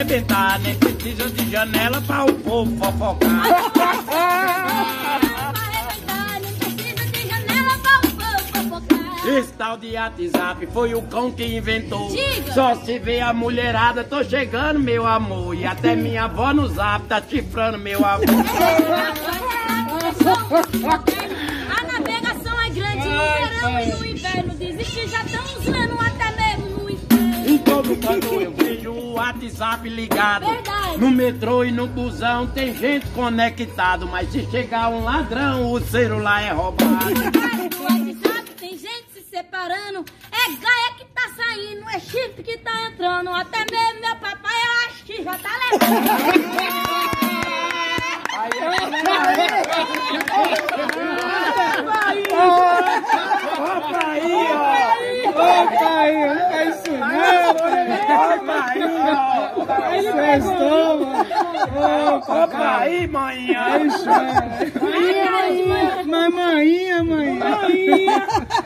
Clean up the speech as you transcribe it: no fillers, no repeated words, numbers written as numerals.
arrebentar. Nem precisa de janela pra o povo fofocar. Esse tal de WhatsApp foi o cão que inventou. Diga. Só se vê a mulherada, tô chegando, meu amor. E até minha avó no zap tá chifrando, meu amor. A navegação é grande no verão e no inverno. Dizem que já estão usando até mesmo no inferno. Em todo canto eu vejo o WhatsApp ligado. Verdade. No metrô e no busão tem gente conectado. Mas se chegar um ladrão, o celular é roubado. No WhatsApp tem gente se separando. É gaia que tá saindo, é chifre que tá entrando. Até mesmo meu papai eu acho que já tá levando. Opa aí, ó! Opa aí, não faz isso não! Opa aí, ó! Aí prestou, mano! Opa aí, manhã! Aí, chora! Mãinha!